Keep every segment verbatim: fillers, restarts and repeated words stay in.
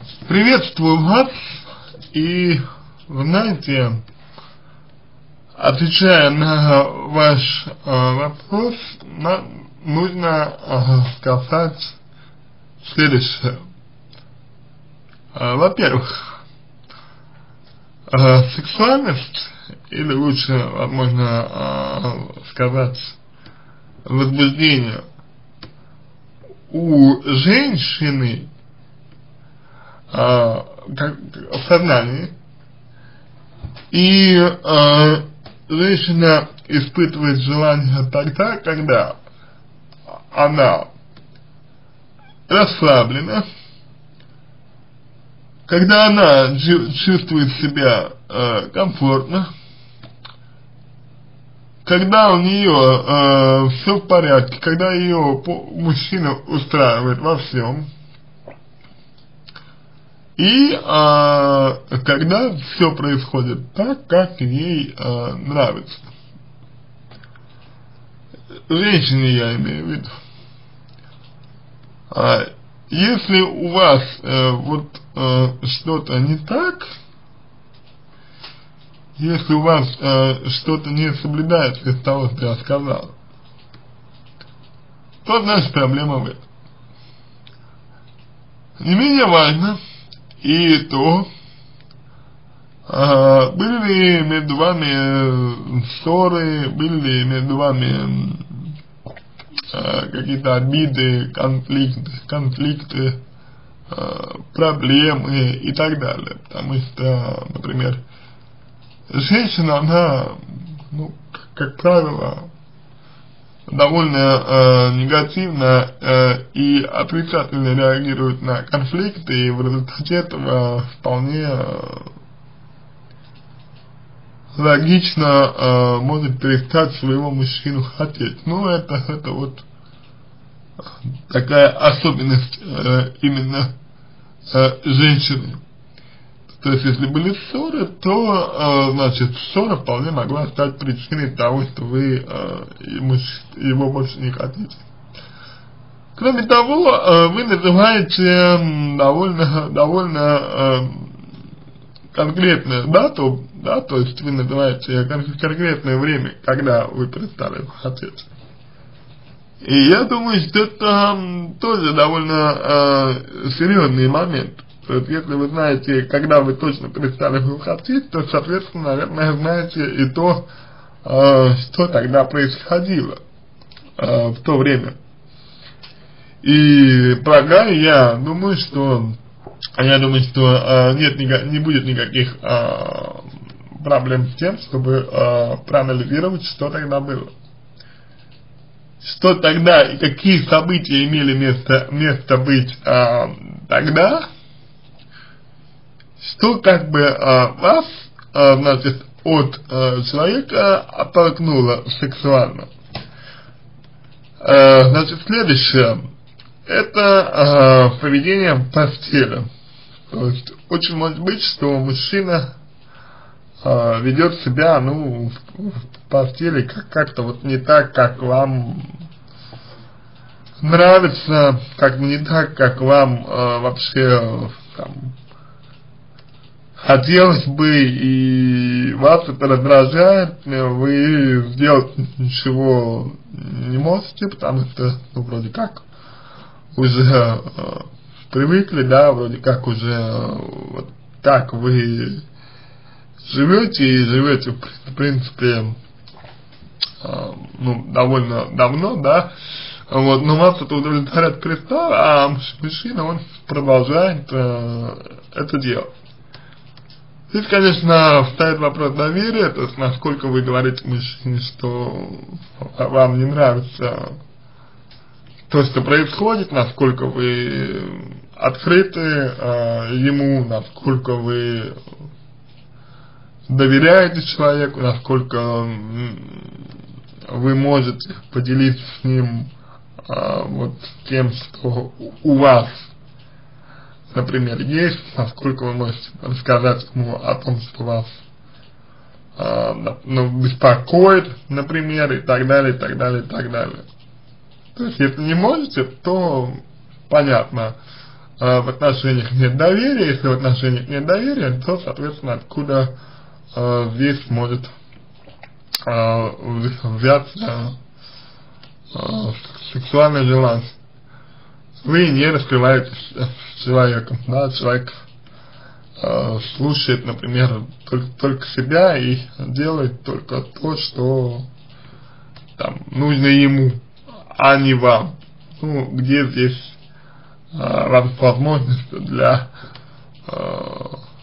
Приветствую вас, и, вы знаете, отвечая на ваш э, вопрос, нам нужно э, сказать следующее. Э, Во-первых, э, сексуальность, или лучше, возможно, э, сказать, возбуждение у женщины э, как, в сознании, и э, женщина испытывает желание тогда, когда она расслаблена, когда она чувствует себя э, комфортно, когда у нее э, все в порядке, когда ее мужчина устраивает во всем, и э, когда все происходит так, как ей э, нравится. Женщине я имею в виду. А если у вас э, вот э, что-то не так, если у вас э, что-то не соблюдается из того, что я сказал, то значит проблема в этом. Не менее важно и то, э, были ли между вами ссоры, были ли между вами э, какие-то обиды, конфликты, конфликты, э, проблемы и так далее. Потому что, например, женщина, она, ну, как правило, довольно э, негативно э, и отрицательно реагирует на конфликты, и в результате этого вполне э, логично э, может перестать своего мужчину хотеть. Ну, это, это вот такая особенность э, именно э, женщины. То есть, если были ссоры, то, э, значит, ссора вполне могла стать причиной того, что вы э, ему, его больше не хотите. Кроме того, э, вы называете довольно, довольно э, конкретную дату, да, то есть вы называете кон конкретное время, когда вы перестали его хотеть. И я думаю, что это тоже довольно э, серьезный момент. То есть, если вы знаете, когда вы точно перестали его хотеть, то, соответственно, наверное, знаете и то, э, что тогда происходило э, в то время. И полагаю, я думаю, что я думаю, что э, нет, не будет никаких э, проблем с тем, чтобы э, проанализировать, что тогда было. Что тогда и какие события имели место, место быть э, тогда, что как бы э, вас, э, значит, от э, человека оттолкнуло сексуально. Э, значит, следующее, это э, поведение в постели. То есть, очень может быть, что мужчина э, ведет себя, ну, в постели как-то вот не так, как вам нравится, как не так, как вам э, вообще там хотелось бы, и вас это раздражает, вы сделать ничего не можете, потому что, ну, вроде как, уже э, привыкли, да, вроде как уже э, вот так вы живете, и живете, в принципе, э, ну, довольно давно, да, вот, но вас это удовлетворяет перестало, а мужчина, он продолжает э, это делать. Здесь, конечно, встает вопрос доверия, то есть насколько вы говорите мужчине, что вам не нравится то, что происходит, насколько вы открыты э, ему, насколько вы доверяете человеку, насколько вы можете поделиться с ним э, вот тем, что у вас, например, есть, насколько вы можете рассказать ему о том, что вас э, ну, беспокоит, например, и так далее, и так далее, и так далее. То есть, если не можете, то понятно, э, в отношениях нет доверия. Если в отношениях нет доверия, то, соответственно, откуда э, здесь может э, взяться э, сексуальное желание. Вы не раскрываетесь с человеком, да, человек э, слушает, например, только, только себя и делает только то, что там нужно ему, а не вам. Ну, где здесь э, возможность для э,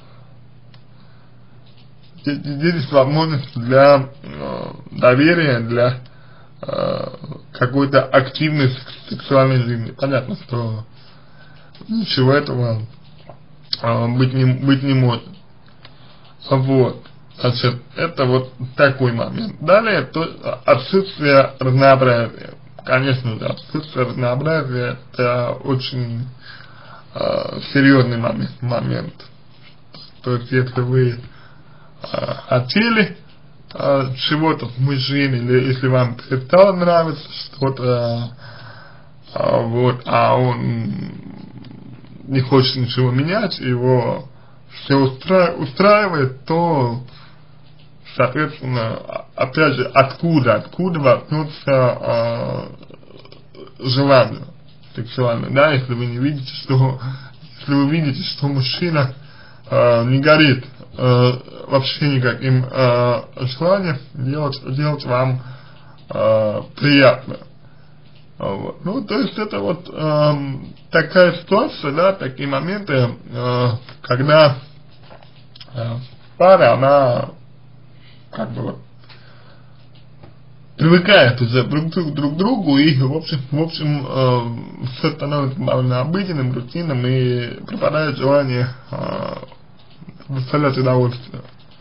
где, где здесь возможность для э, доверия, для э, какой-то активной сексуальной жизни. Понятно, что ничего этого э, быть, не, быть не может. Вот. Значит, это вот такой момент. Далее, то отсутствие разнообразия. Конечно же, отсутствие разнообразия — это очень э, серьезный момент, момент. То есть, если вы э, хотели э, чего-то в мужчине, или если вам перестало нравиться что-то, э, вот, а он не хочет ничего менять, его все устра устраивает, то, соответственно, опять же, откуда, откуда возьмется э, желание сексуальное, да, если вы не видите, что, если вы видите, что мужчина э, не горит э, вообще никаким э, желанием делать, делать вам э, приятно. Вот. Ну, то есть это вот э, такая ситуация, да, такие моменты, э, когда э, пара, она как бы вот привыкает уже друг, друг, друг к другу, и в общем, в общем э, все становится довольно обыденным, рутинным, и пропадает желание э, доставлять удовольствие.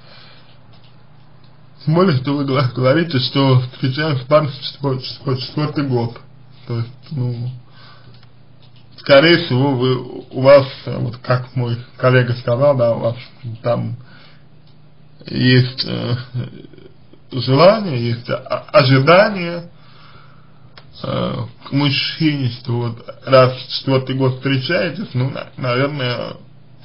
Тем более, что вы говорите, что встречаемся с парнем четвертый год. То есть, ну, скорее всего, вы, у вас, вот как мой коллега сказал, да, у вас там есть э, желание, есть ожидание э, к мужчине, что вот раз в четвертый год встречаетесь, ну, на, наверное,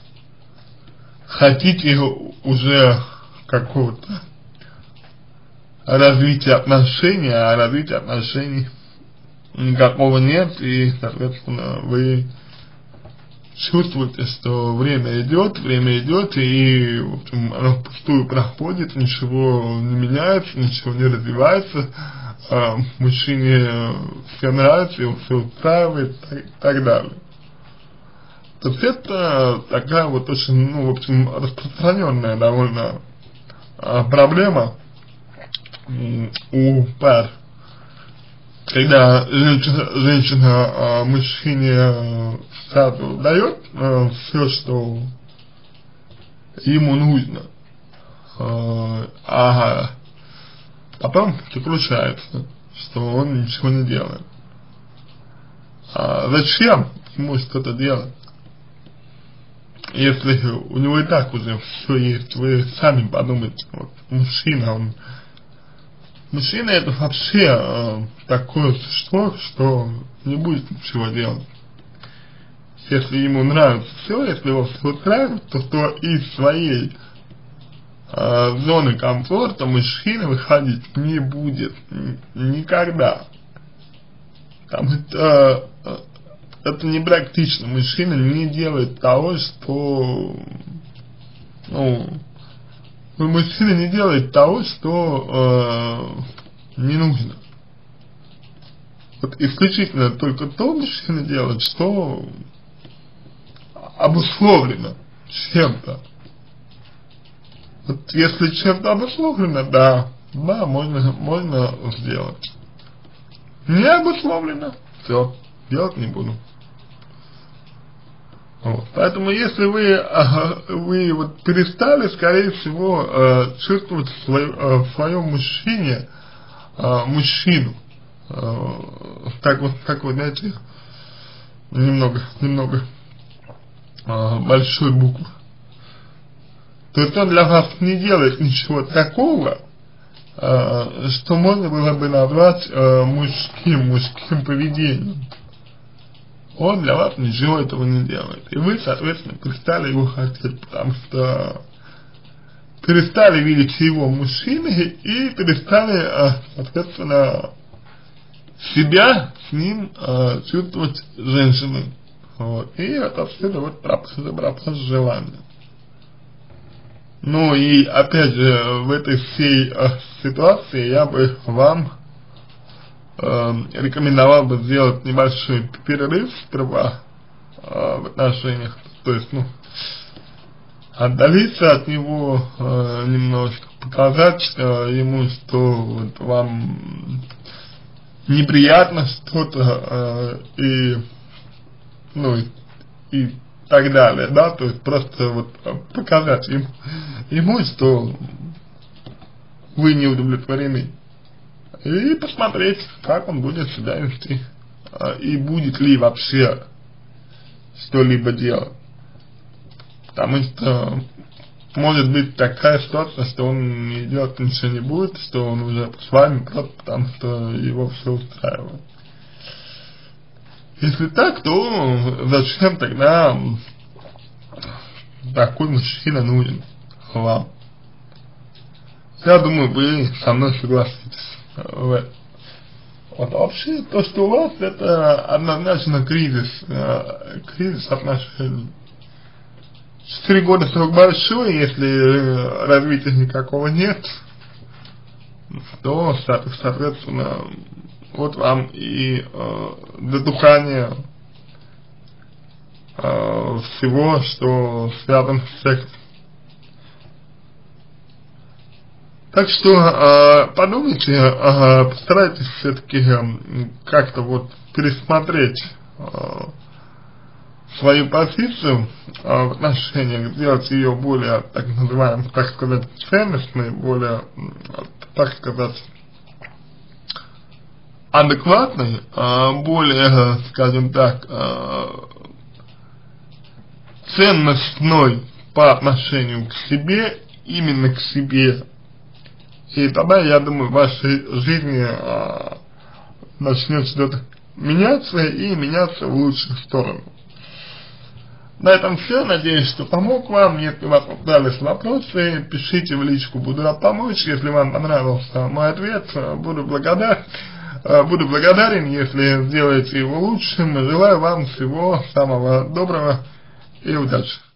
хотите уже какого-то развития отношений, а развития отношений никакого нет, и, соответственно, вы чувствуете, что время идет, время идет, и, в общем, оно впустую проходит, ничего не меняется, ничего не развивается, а мужчине все нравится, его все устраивает, и так далее. То есть это такая вот очень, ну, в общем, распространенная довольно а, проблема у пар. Когда женщина, женщина э, мужчине э, сразу дает э, все, что ему нужно, э, а потом заключается, что он ничего не делает. А зачем ему что-то делать, если у него и так уже все есть? Вы сами подумайте, вот мужчина, он Мужчина — это вообще э, такое существо, что не будет ничего делать. Если ему нравится все, если его все устраивает, то, то из своей э, зоны комфорта мужчина выходить не будет никогда. Там это, э, это непрактично. Мужчина не делает того, что, ну, мужчина не делает того, что э, не нужно. Вот исключительно только то мужчина делает, что обусловлено чем-то. Вот если чем-то обусловлено, да, да, можно, можно сделать. Не обусловлено, все, делать не буду. Вот. Поэтому если вы, э, вы вот перестали, скорее всего, э, чувствовать в, свой, э, в своем мужчине э, мужчину, э, так вот, как вы знаете, немного, немного э, большой буквы, то есть он для вас не делает ничего такого, э, что можно было бы назвать э, мужским, мужским поведением. он для вас ничего этого не делает. И вы, соответственно, перестали его хотеть, потому что перестали видеть его мужчиной и перестали, соответственно, себя с ним чувствовать женщиной. Вот. И это все вот про желание. Ну и опять же, в этой всей э, ситуации я бы вам э, рекомендовал бы сделать небольшой перерыв сперва э, в отношениях, то есть, ну, отдалиться от него э, немножко, показать э, ему, что вот вам неприятно что-то э, и, ну, и, и так далее, да, то есть просто вот показать ему, ему, что вы не удовлетворены, и посмотреть, как он будет себя вести, и будет ли вообще что-либо делать, потому что может быть такая ситуация, что он не идет, ничего не будет, что он уже с вами просто потому, что его все устраивает. Если так, то зачем тогда такой мужчина нужен вам? Я думаю, вы со мной согласитесь в этом. Вот вообще, то, что у вас, это однозначно кризис, э, кризис отношений. Четыре года срок большой, если развития никакого нет, то, соответственно, вот вам и э, затухание э, всего, что связано с сексом. Так что э, подумайте, э, постарайтесь все-таки э, как-то вот пересмотреть э, свою позицию э, в отношениях, сделать ее более, так называемой, так сказать, ценностной, более, э, так сказать, адекватный, более, скажем так, ценностной по отношению к себе, именно к себе. И тогда, я думаю, в вашей жизни начнет что-то меняться и меняться в лучшую сторону. На этом все. Надеюсь, что помог вам. Если у вас остались вопросы, пишите в личку, буду рад помочь. Если вам понравился мой ответ, буду благодарен. Буду благодарен, если сделаете его лучшим. Желаю вам всего самого доброго и удачи.